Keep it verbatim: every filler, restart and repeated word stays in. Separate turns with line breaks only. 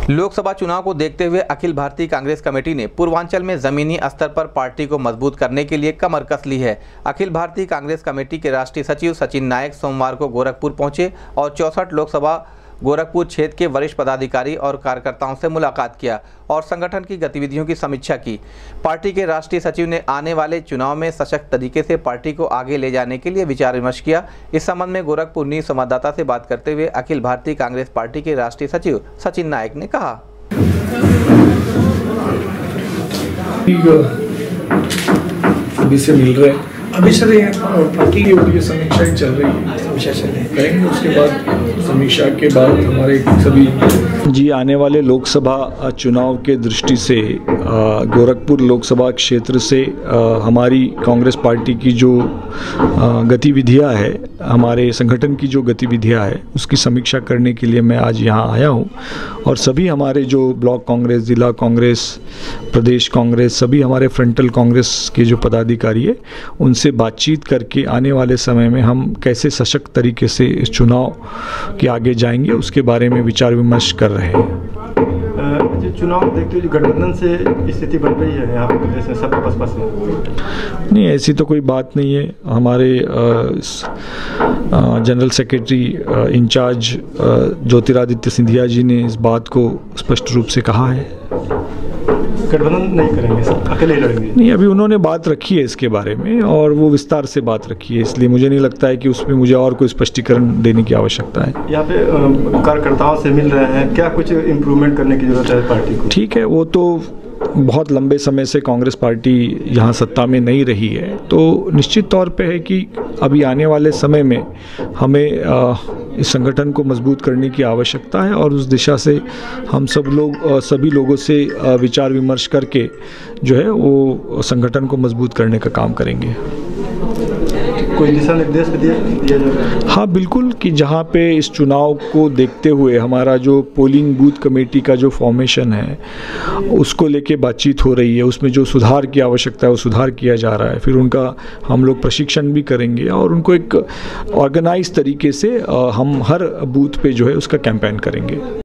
लोकसभा चुनाव को देखते हुए अखिल भारतीय कांग्रेस कमेटी ने पूर्वांचल में जमीनी स्तर पर पार्टी को मजबूत करने के लिए कमर कस ली है। अखिल भारतीय कांग्रेस कमेटी के राष्ट्रीय सचिव सचिन नायक सोमवार को गोरखपुर पहुंचे और चौसठ लोकसभा गोरखपुर क्षेत्र के वरिष्ठ पदाधिकारी और कार्यकर्ताओं से मुलाकात किया और संगठन की गतिविधियों की समीक्षा की। पार्टी के राष्ट्रीय सचिव ने आने वाले चुनाव में सशक्त तरीके से पार्टी को आगे ले जाने के लिए विचार विमर्श किया। इस संबंध में गोरखपुर न्यूज संवाददाता से बात करते हुए अखिल भारतीय कांग्रेस पार्टी के राष्ट्रीय सचिव सचिन नायक ने कहा,
अभी से मिल रहे हैं अभी सर पार्टी की समीक्षा चल रही है, समीक्षा चल रही है करेंगे। उसके बाद समीक्षा के बाद हमारे सभी जी आने वाले लोकसभा चुनाव के दृष्टि से गोरखपुर लोकसभा क्षेत्र से हमारी कांग्रेस पार्टी की जो गतिविधियां है, हमारे संगठन की जो गतिविधियां है, उसकी समीक्षा करने के लिए मैं आज यहां आया हूं। और सभी हमारे जो ब्लॉक कांग्रेस, जिला कांग्रेस, प्रदेश कांग्रेस, सभी हमारे फ्रंटल कांग्रेस के जो पदाधिकारी है, उनसे बातचीत करके आने वाले समय में हम कैसे सशक्त तरीके से इस चुनाव के आगे जाएंगे, उसके बारे में विचार विमर्श कर रहे हैं।
जो चुनाव देखते हुए गठबंधन से स्थिति बन रही है यहाँ पर प्रदेश में सब बसपा से?
नहीं, ऐसी तो कोई बात नहीं है। हमारे general secretary incharge Jyotiraditya Scindia ji ने इस बात को स्पष्ट रूप से कहा है।
गठबंधन नहीं करेंगे सर, अकेले लड़ेंगे?
नहीं, अभी उन्होंने बात रखी है इसके बारे में और वो विस्तार से बात रखी है, इसलिए मुझे नहीं लगता है कि उसमें मुझे और कोई स्पष्टीकरण देने की आवश्यकता है।
यहाँ पे कार्यकर्ताओं से मिल रहे हैं, क्या कुछ इम्प्रूवमेंट करने की जरूरत है पार्टी को? ठीक है,
वो तो बहुत लंबे समय से कांग्रेस पार्टी यहाँ सत्ता में नहीं रही है, तो निश्चित तौर पे है कि अभी आने वाले समय में हमें आ, इस संगठन को मजबूत करने की आवश्यकता है और उस दिशा से हम सब लोग सभी लोगों से विचार विमर्श करके जो है वो संगठन को मजबूत करने का काम करेंगे।
कोई दिशा निर्देश भी दिया जाएगा?
हाँ बिल्कुल, कि जहाँ पे इस चुनाव को देखते हुए हमारा जो पोलिंग बूथ कमेटी का जो फॉर्मेशन है उसको लेके बातचीत हो रही है, उसमें जो सुधार की आवश्यकता है वो सुधार किया जा रहा है। फिर उनका हम लोग प्रशिक्षण भी करेंगे और उनको एक ऑर्गेनाइज तरीके से हम हर बूथ पे जो है उसका कैंपेन करेंगे।